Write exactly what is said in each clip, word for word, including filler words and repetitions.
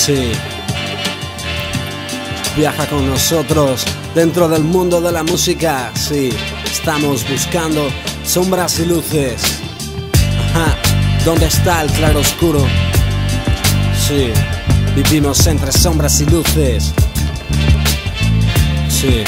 Sí. Viaja con nosotros dentro del mundo de la música. Sí, estamos buscando sombras y luces. Ajá. ¿Dónde está el claro oscuro? Sí, vivimos entre sombras y luces. Sí.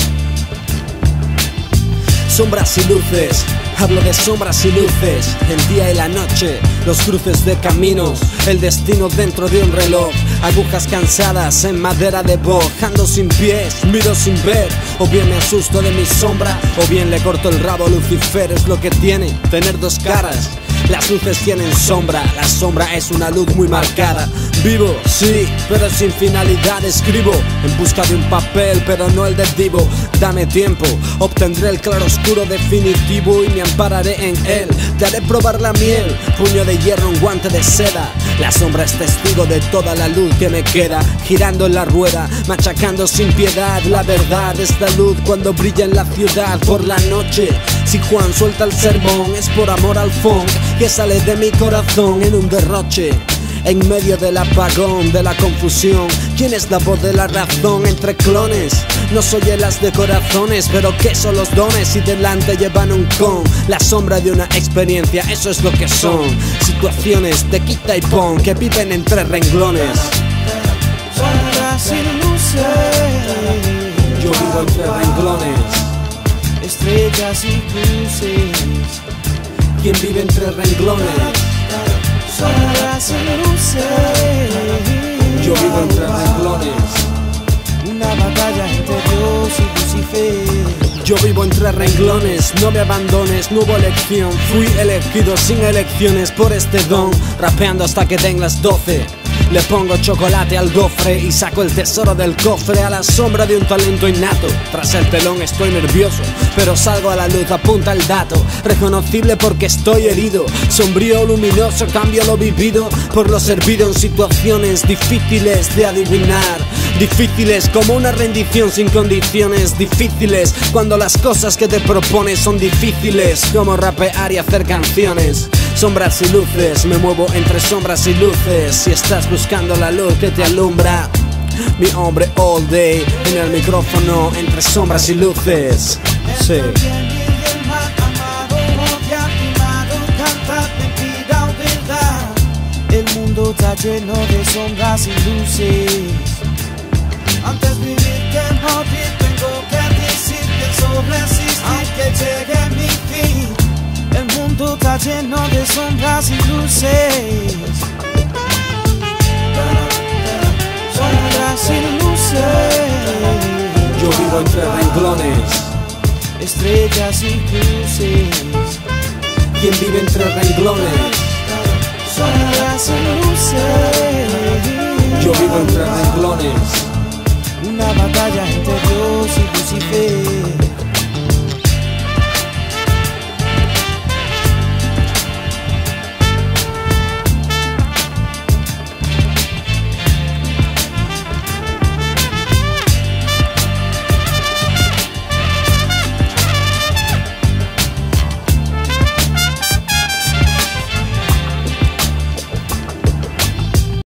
Sombras y luces. Hablo de sombras y luces, el día y la noche, los cruces de caminos, el destino dentro de un reloj, agujas cansadas en madera de boj, ando sin pies, miro sin ver, o bien me asusto de mi sombra, o bien le corto el rabo a Lucifer, es lo que tiene, tener dos caras. Las luces tienen sombra, la sombra es una luz muy marcada. Vivo, sí, pero sin finalidad escribo, en busca de un papel, pero no el de Divo. Dame tiempo, obtendré el claroscuro definitivo y me ampararé en él. Te haré probar la miel, puño de hierro, un guante de seda. La sombra es testigo de toda la luz que me queda, girando en la rueda, machacando sin piedad. La verdad es la luz cuando brilla en la ciudad por la noche. Si Juan suelta el sermón es por amor al funk que sale de mi corazón en un derroche. En medio del apagón, de la confusión, ¿quién es la voz de la razón entre clones? No soy el as de corazones, pero ¿qué son los dones? Si delante llevan un con, la sombra de una experiencia, eso es lo que son. Situaciones de quita y pon que viven entre renglones. Sombras y luces, yo vivo entre renglones. Estrellas y cruces, ¿quién vive entre renglones? Sombras y luces, yo vivo entre renglones. Una batalla entre Dios y Lucifer. Yo vivo entre renglones, no me abandones, no hubo elección. Fui elegido sin elecciones por este don, rapeando hasta que den las doce. Le pongo chocolate al gofre y saco el tesoro del cofre a la sombra de un talento innato. Tras el telón estoy nervioso, pero salgo a la luz, apunta el dato. Reconocible porque estoy herido, sombrío o luminoso, cambio lo vivido por lo servido en situaciones difíciles de adivinar. Difíciles como una rendición sin condiciones, difíciles cuando las cosas que te propones son difíciles, como rapear y hacer canciones. Sombras y luces, me muevo entre sombras y luces. Si estás buscando la luz que te alumbra, mi hombre all day en el micrófono entre sombras y luces. Sí. El mundo está lleno de sombras y luces. Antes vivir que morir, tengo que decir que sobreexistir, aunque llegue mi fin. El mundo está lleno de sombras y luces. Sombras y luces, yo vivo entre renglones. Estrellas y cruces, ¿quién vive entre renglones? Sombras y luces, yo vivo entre renglones. una batalla entre Dios y Lucifer.